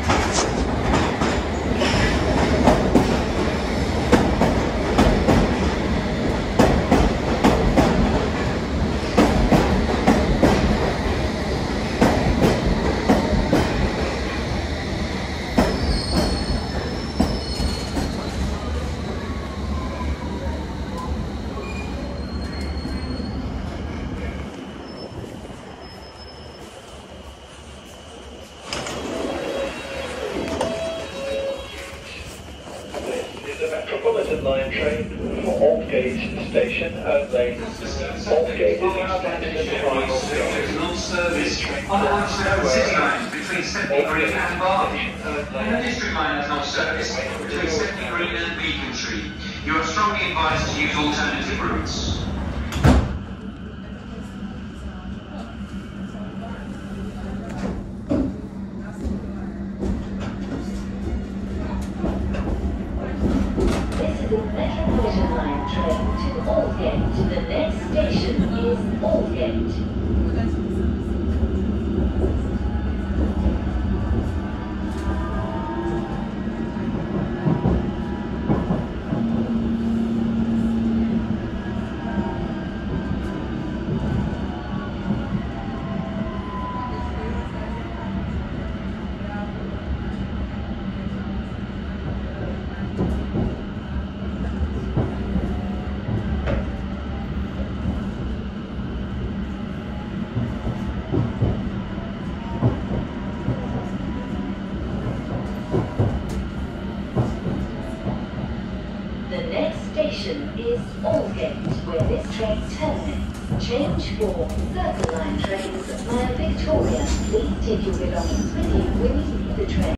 Metropolitan line train for Aldgate station only. Aldgate is extended in the final service on the London City line between Stepney Green and Barnet, and the District line has no service between Stepney Green and Beacon Tree. You are strongly advised to use alternative routes. Metropolitan line train to Aldgate. The next station is Aldgate. The next station is Aldgate, where this train terminates. Change for Circle Line trains via Victoria. Please take your belongings with you when you leave the train.